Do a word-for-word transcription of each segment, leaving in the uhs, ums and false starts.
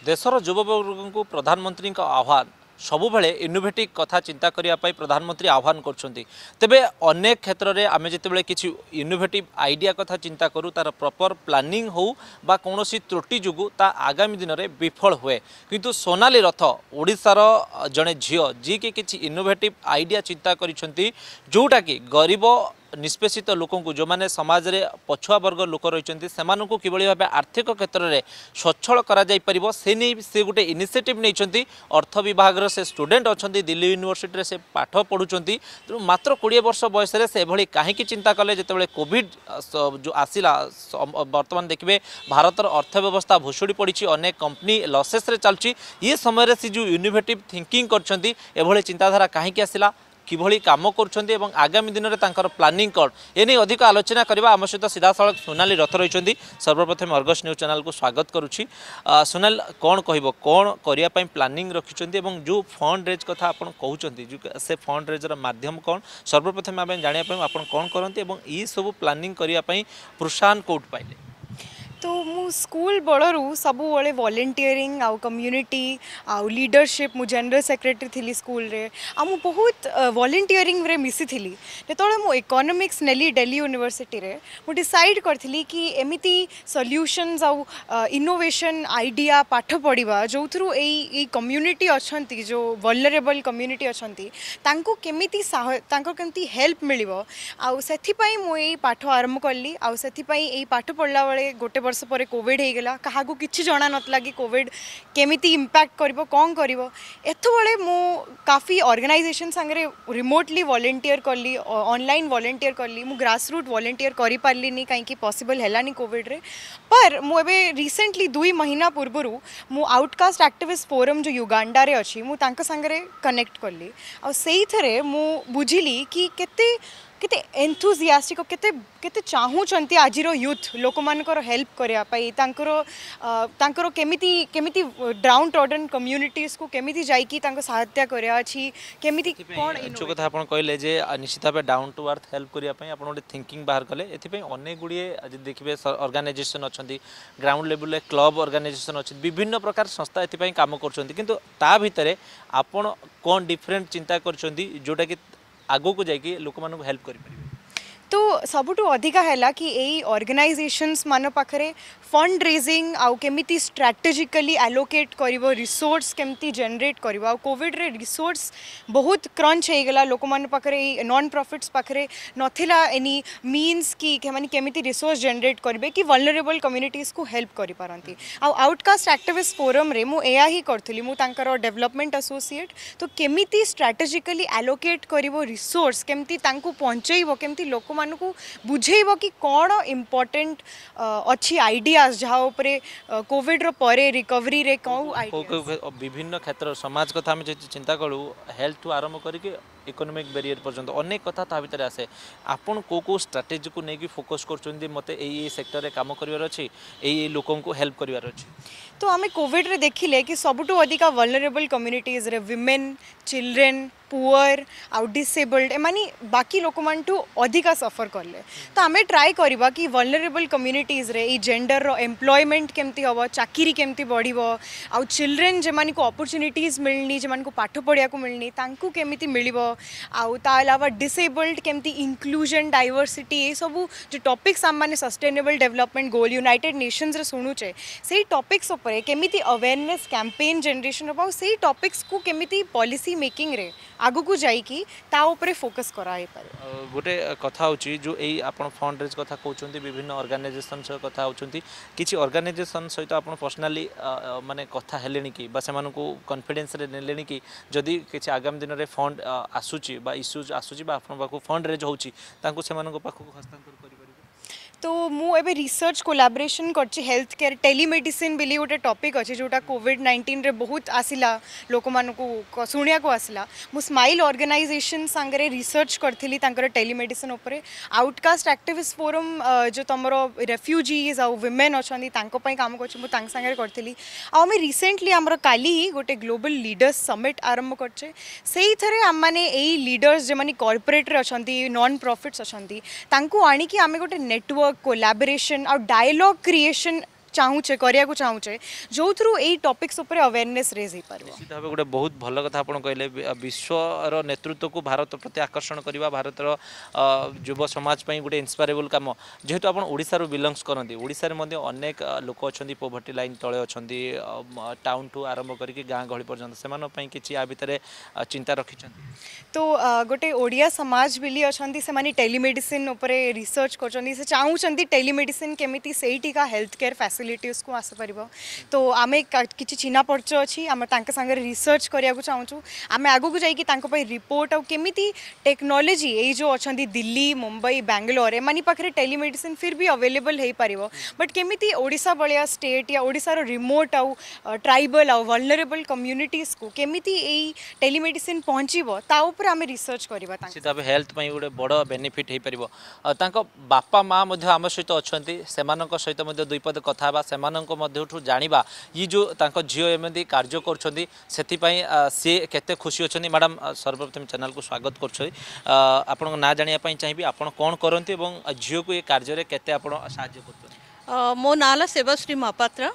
देशर युववर्ग को प्रधानमंत्री का आह्वान सबुबले इनोवेटिव कथा चिंता करने प्रधानमंत्री आह्वान करछंती। तेबे अनेक क्षेत्र में आम जिते किसी इनोवेटिव आइडिया कथा चिंता करूँ तार प्रॉपर प्लानिंग हो बा कौनसी त्रुटि जुगु ता आगामी दिन में विफल हुए, किंतु सोनाली रथ ओडिशार जड़े झील जी के किसी इनोवेटिव आइडिया चिंता करिसेंती, जोटा कि गरीब निष्पेषित लोक जो मैंने समाज रे पछुआ वर्ग लोक रही से किभली भाव आर्थिक क्षेत्र में सच्छल करा जाई परिबो से नहीं से गोटे इनिशिएटिव नहीं। अर्थ विभाग से स्टूडेंट अच्छा दिल्ली यूनिवर्सिटी रे से पाठ पढ़ुंट तेणु मात्र कोड़े वर्ष बयस से कहीं चिंता कले जिते कोविड जो आसला बर्तमान देखिए भारतर अर्थव्यवस्था भुशुड़ी पड़ी, अनेक कंपनी लसेस रे चलची। ये समय से जो इनोवेटिव थिंकिंग करछंती एभली चिंताधारा कहीं आसला किभली काम करुँचे और आगामी दिन में तांकर प्लानिंग कौन एने अधिक आलोचना करबा आम सहित सीधा सड़क सोनाली रथ रही। सर्वप्रथम अर्गस न्यूज चैनल को स्वागत करुच्ची। सोनाल कौन कहब कौन करने प्लानिंग रखिंट और जो फंड रेज कथा आप कहते जो से फंड रेजर माध्यम कौन सर्वप्रथम आम जानापी आप कौन करते और ये सब प्लानिंग करने प्रोत्साहन कौट पाइले? तो मु स्कूल बड़ू सबु बड़े वॉलंटियरिंग आउ कम्युनिटी आउ लीडरशिप मु जनरल सेक्रेटरी थी स्कूल रे आ मु बहुत वॉलंटियरिंग रे मिसी थी। जेतोळे मु इकोनॉमिक्स नेली दिल्ली यूनिवर्सिटी रे मु डिसाइड करथिली कि एमिति सॉल्यूशंस आउ इनोवेशन आइडिया पाठ पढ़िबा जो थ्रू एई कम्युनिटी अछंती जो वल्नरेबल कम्युनिटी अछंती तांको केमिति तांको केमिति हेल्प मिलिबो आउ सेथि पई मु एई पाठ आरंभ करली। आउ सेथि पई एई पाठ पढ़ला बेले गोटे वर्ष पर कोविड हो गला क्या किसी जना नतला कि कोविड केमिति इम्पैक्ट करिवो कौन करिवो एथो बळे मु काफ़ी ऑर्गेनाइजेशन संगे रिमोटली वॉलंटियर करली, ऑनलाइन वॉलंटियर करली, मु ग्रास रूट वॉलंटियर करि पारलिनी कहीं पॉसिबल हैलानी कोविड रे। पर मु एबे रिसेंटली दुई महीना पूर्वरु मु आउटकास्ट एक्टिविस्ट फोरम जो युगांडा रे अछि मु तांका संगे कनेक्ट करली आ सेई थरे मु बुझिली कि केते केते एंथुजियास्टिक केते केते चाहूचंती आजिरो यूथ लोक मानकर हेल्प करिया पई तांकर तांकर केमिति केमिति डाउन ट्रॉडन कम्युनिटीज को केमिति जाई कि तांको सहायता करिया अछि केमिति कोन जो कथा आपण कहले जे निश्चित भाव डाउन टू अर्थ हेल्प करिया पई आपण गोटे थिंकिंग बाहर कले एथि पई अनेक गुडिए आज देखिबे ऑर्गेनाइजेशन अछंती ग्राउंड लेवल क्लब ऑर्गेनाइजेशन अछि विभिन्न प्रकार संस्था एथि पई काम करछंती, किंतु ता भितरे आपण कोन डिफरेंट चिंता करछंती जोटा कि आगो को जाकि लोक मानक हेल्प करि परिबे? तो सबुठु अधिका है कि यही ऑर्गेनाइजेशंस मान पाखरे फंड रेजिंग आउ केमिति स्ट्रैटेजिकली एलोकेट करिवो रिसोर्स केमिति जनरेट करिवो आउ कोविड रे रिसोर्स बहुत क्रंच हो गला लोक मान पाखरे नॉन प्रॉफिट्स पाखरे नथिला एनी मीन्स कि माने केमिति रिसोर्स जनरेट करिवे कि वल्नरेबल कम्युनिटीज को हेल्प करि पारंती। आउ आउटकास्ट एक्टिविस्ट फोरम रे मु एया ही करथली मु तांकर डेवलपमेंट एसोसिएट तो केमिति स्ट्रैटेजिकली एलोकेट करिवो रिसोर्स केमिति तांको पहुंचैबो केमिति लोक को बुझेइबो कि कौन इम्पोर्टेंट अच्छी आइडियाज जहाँ उपरे कोविड रो परे रिकवरी रे कौन विभिन्न क्षेत्र समाज कथा आम चिंता करूँ हेल्थ टू आरंभ करके इकोनॉमिक बैरियर पर्यंत अनेक कथा ता भितर आसे आपन को को स्ट्रैटेजी को लेकिन फोकस कर मते एई सेक्टर रे काम करिवार अछि एई लोकन को हेल्प करिवार अछि। तो आम कोविड रे देखिले कि सबुठु अधिका वल्नरेबल कम्युनिटीज रे विमेन चिल्ड्रेन पुअर आउ डिसेबल्ड एमानी बाकी लोक मानटू अधिका सफर करले। तो आम ट्राए करबा कि वल्नरेबल कम्युनिटीज रे ई जेंडर रो एम्प्लॉयमेंट केमती हबो चाकरी केमती बढ़िबो आउ चिल्ड्रेन जे मानी को अपॉर्चुनिटीज मिलनी जे मानी को पाठ पढ़िया को मिलनी तांकू केमिति मिलिबो आउ ता अलावा डिसेबल्ड केमती इंक्लूजन डाइवर्सिटी ये सब जो टॉपिक्स आम माने sustainable development goal United Nations रे सुनुचे से टॉपिक्स ऊपर केमिति अवेयरनेस कैंपेन जनरेशन अबाउ से टॉपिक्स को केमिति पॉलिसी मेकिंग रे आगु को जाइकी ता ऊपर फोकस कराई पारे। गोटे कथा होची जो एई आपण फंड रेज कथा कहउचंती विभिन्न ऑर्गेनाइजेशन से कथा होचंती किछि ऑर्गेनाइजेशन सहित आपण पर्सनली माने कथा हेलेनी कि बा सेमान को कॉन्फिडेंस रे नेलेनी कि जदी किछि आगामी दिन रे फंड आसुची बा इश्यूज आसुची बा आपण पाखु फंड रेज होची तांको सेमान को पाखु हस्तांतर करि तो मु एबे रिसर्च कोलैबोरेशन करछि हेल्थ केयर टेलीमेडिसिन बिली गोटे टॉपिक अछि जोटा कोविड नाइंटीन रे बहुत आसिला लोक मानको सुनिया को आसिला मु स्माइल ऑर्गेनाइजेशन संगे रिसर्च करथिली तांकर टेलीमेडिसिन ऊपर आउटकास्ट एक्टिविस्ट फोरम जो तमरो रेफ्यूजीज आ वुमेन अछंदी तांको पई काम करछि मु तांग संगे करथिली आ हम रिसेंटली हमर काली गोटे ग्लोबल लीडर्स समिट आरंभ करछे सेही थरे हम माने एई लीडर्स जे माने कॉर्पोरेट रे अछंदी नॉन प्रॉफिट्स अछंदी तांको आनी कि आमे गोटे नेटवर्क कोलैबोरेशन और डायलॉग क्रिएशन चाहूचे करिया को चाहूचे जो थ्रू एई टॉपिक्स ऊपर अवेयरनेस रेज हो पारिबो। निश्चित भाव गोटे बहुत भल कथा आप कहले विश्वर नेतृत्व को भारत प्रति आकर्षण करवा भारतर युव समाज गोटे इन्स्पायरेबल काम जेहेतु आप ओडिशारू बिलंग्स करती ओडिशा अनेक लोक अच्छा पोवर्टी लाइन तले अच्छा टाउन ठू आरंभ करके गाँ गहली पर्यंत से किसी आ भितर चिंता रखी तो अ, गोटे ओडिया समाज बिली अछंती से माने टेलीमेडिसिन ऊपर रिसर्च करछंती से चाहूचंती टेलीमेडिसिन केमिति सेठिका हेल्थ केयर फैसिलिटीज को आस परिबो। तो आमे का- किछि चिन्हा परिचय अछि आमे तांके संगे रिसर्च करिया को चाहूछु आमे आगु को जाई कि तांको पई रिपोर्ट आ केमिति टेक्नोलॉजी ए जो अछंती दिल्ली मुंबई बैंगलोर एमानी पाखरे टेलीमेडिसिन फिर भी अवेलेबल हे पारिबो बट केमिति ओडिशा बलिया स्टेट या ओडिसा रो रिमोट आ ट्राइबल आ वल्नरेबल कम्युनिटीज को केमिति ए टेलीमेडिसिन पहुंचीबो ता ऊपर आमे रिसर्च करबा तांके निश्चित भाव हेल्थ में गोटे बड़ बेनिफिट हो पार तांको बापा माँ मध्य आम सहित अच्छा सेमानक सहित मध्य दुई पद कथा बा सेमानक मध्यठु जानिबा ये जो तांको झियो एमती कार्य करछंती सेतिपई सी केते खुशी अछंती मैडम सर्वप्रथम चैनल को स्वागत करछई आपन ना जानिया पई चाहिबी आपन कोन करंती एवं झियो को ये कार्य रे केते आपन सहाय्य करछंती। अ, मो नाला सेवाश्री महापात्र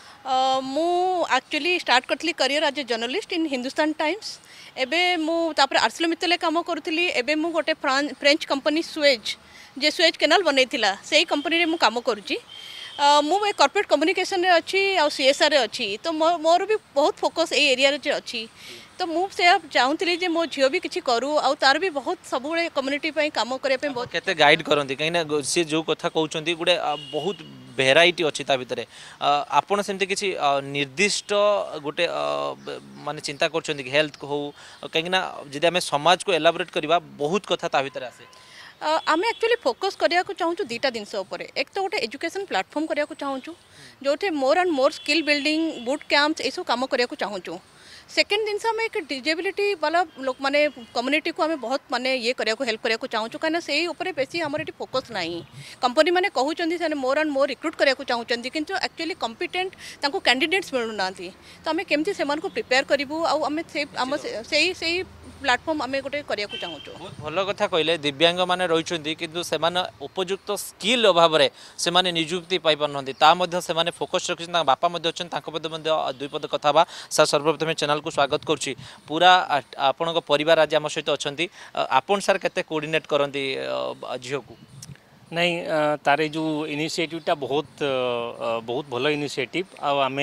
मु एक्चुअली स्टार्ट करथली career as a journalist in Hindustan Times एबे मु तापर आर्सिलो मित्तले काम करूथली एबे मु गोटे फ्रां- फ्रेंच कंपनी सुएज जे सुएज केनाल बनैथिला सेही कंपनी रे मु काम करूची अ, मु ए कॉर्पोरेट कम्युनिकेशन रे अच्छी आ सीएसआर रे अच्छी तो मो- मोर भी बहुत फोकस ए एरिया रे जे अच्छी तो मु से चाहूथली जे मो झियो भी किछि करू आ तार भी बहुत सबुळे कम्युनिटी पई काम करे पे बहुत केते गाइड करंती कहीं सी जो कथा कहउछंती गोटे अ, बहुत भेराइटी अच्छी ता भितर आपण सेमती किसी निर्दिष्ट गोटे माने चिंता करछंती कि हेल्थ हो कहीं जदि आम समाज को एलाबोरेट करबा बहुत कथा ता भितर आसे आम एक्चुअली फोकस करिया को चाहूँ दुईटा जिनस एक तो गोटे एजुकेशन प्लाटफर्म करिया को चाहूँ जो more and more skill building boot camps ये सब कम करिया को चाहूँ सेकेंड जिनस आम एक डिजेबिलिटी वाला लोक माने कम्युनिटी को आम बहुत माने ये करिया को हेल्प करिया को चाहूँ कहीं से ऊपर बेसी आमर ये फोकस ना कंपनी मैंने कहते हैं मोर एंड मोर रिक्रुट करिया को चाहूँ किंतु एक्चुअली कॉम्पिटेंट तांको कैंडिडेट्स मिलूना तो आम केमती से प्रिपेयर करूँ आम से से प्लाटफर्म आम गोटे करिया को चाहूँ बहुत भल कथा कहले दिव्यांग माने रहिछंती किंतु सेमाने उपयुक्त स्किल अभाव रे सेमाने नियुक्ति पाई पारनंती ता मध्ये सेमाने फोकस रखिछन तांका बापा मध्ये अछन तांको पद मध्ये दुई पद कथा बा सर सर्वप्रथम चैनल को स्वागत करछि पूरा आपनक परिवार आज आम सहित अछंती आपन सर केते कोऑर्डिनेट करंती झियो को नहीं अ, तारे जो इनिशिएटिवटा बहुत अ, बहुत भल इनिशिएटिव आमे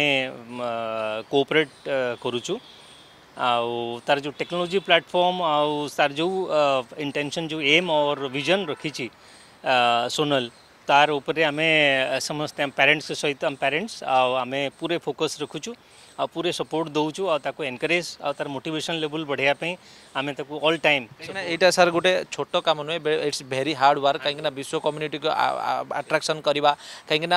कोऑपरेट करूछु आउ तार जो टेक्नोलॉजी प्लेटफॉर्म आउ तार जो इंटेंशन जो एम और विजन रखी सोनल तार ऊपर आमे समस्त पेरेंट्स सहित आम पेरेंट्स आमे पूरे फोकस रखुचु आ पूरे सपोर्ट दौचु आ ताको एनकरेज आ तार मोटिवेशन लेवल बढ़िया पे आमे ताको ऑल टाइम एटा सर गोटे छोट काम नुहे इट्स भेरी हार्ड वर्क कहीं विश्व कम्युनिटी को अट्राक्शन करवा कहीं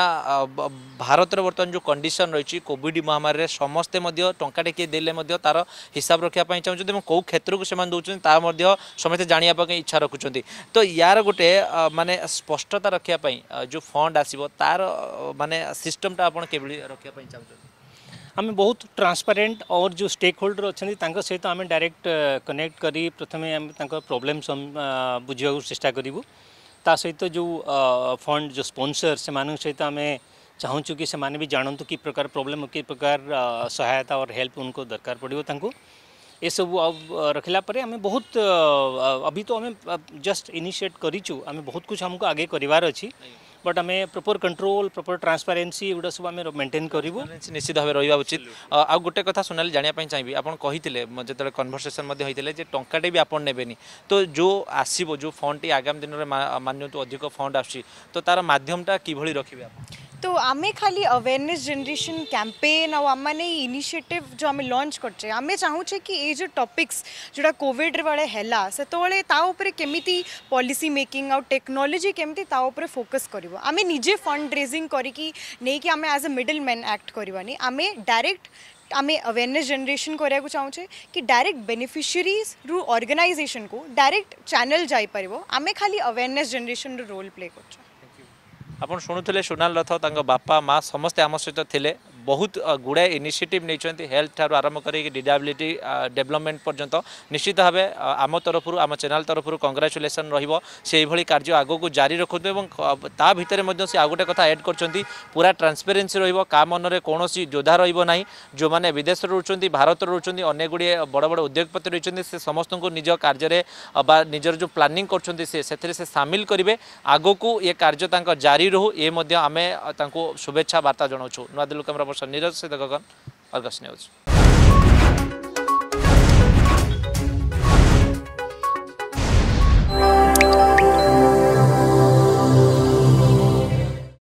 भारत बर्तमान जो कंडीशन रही कोविड महामारी समस्ते टंका किए देले तार हिसाब रखापी चाहते कौ क्षेत्र को से दौरान समस्ते जानापी इच्छा रखुच्च तो यार गोटे माने स्पष्टता रखापी जो फंड आसो तार माने सिस्टमटा आप रखापी चाहते आम बहुत ट्रांसपेरेंट और जो स्टेक होल्डर अच्छा सहित आम डायरेक्ट कनेक्ट करी प्रथमे आम प्रॉब्लम बुझा चेष्टा करूँ ता सहित जो फंड जो स्पॉन्सर से सहित आम चाहूँ कि से भी जानतु कि प्रकार प्रॉब्लम कि प्रकार सहायता और हेल्प उनको दरकार पड़ो तांको ये सब रखला परे हमें बहुत अभी तो हमें जस्ट इनिशिएट करीचु आम बहुत कुछ हमको आगे करार अच्छी बट आम प्रॉपर कंट्रोल प्रॉपर ट्रांसपेरेंसी एगुड़ा सब आम मेंटेन करूँ निश्चित भाव रहा उचित आ गोटे कथा सोनाली जानापी चाहिए आप कही जो कन्भरसेसन होते टंकाटे भी आप नेबेनी तो जो आसो जो फंड टी आगामी दिन में मान्यतु अधिक फंड आसी तो तार मध्यमटा किभली रखिए आप तो आमे खाली अवेयरनेस जनरेशन कैंपेन और आम इनिशिएटिव जो आम लॉन्च करचे आमे चाहूचे कि ये जो टॉपिक्स जोड़ा कोविड वाले हैला से तोले ता ऊपर केमिति पॉलिसी मेकिंग और टेक्नोलॉजी केमिति ता ऊपर फोकस करिवो आमे निजे फंड रेजिंग करिकी नै कि आमे as a middle man act करवानी आमे डायरेक्ट आमे अवेयरनेस जनरेशन करिया को चाहूचे कि डायरेक्ट बेनिफिशियरीज रु ऑर्गेनाइजेशन को डायरेक्ट चैनल जाई परिवो आमे खाली अवेयरनेस जनरेशन रो रोल प्ले करछो आपन शुणुले सोनाल रथ बापा माँ समस्ते आम सहित थे बहुत गुड़ाए इनिशिएटिव नहीं हेल्थ ठार आरंभ कर डिसेबिलिटी डेवलपमेंट पर्यंत निश्चित भाव आम तरफ आम चैनल तरफ कंग्राचुलेसन रही कार्य आगक जारी रखुद ता भितर से आ गोटे कथा एड कर पूरा ट्रांसपेरेन्सी रा मन में कौन जोधा रहा जो मैंने विदेश रोच भारत रोच अनेक गुड़े बड़ बड़ उद्योगपति रही से समस्त को निज कार्य निजर जो प्लानिंग कर से सामिल करेंगे आग को ये कार्य जारी रो ये आम शुभेच्छा वार्ता जनाऊँ नुआदिल्ली कैमरा पर्सन नीरज सहित गगन अर्गस न्यूज।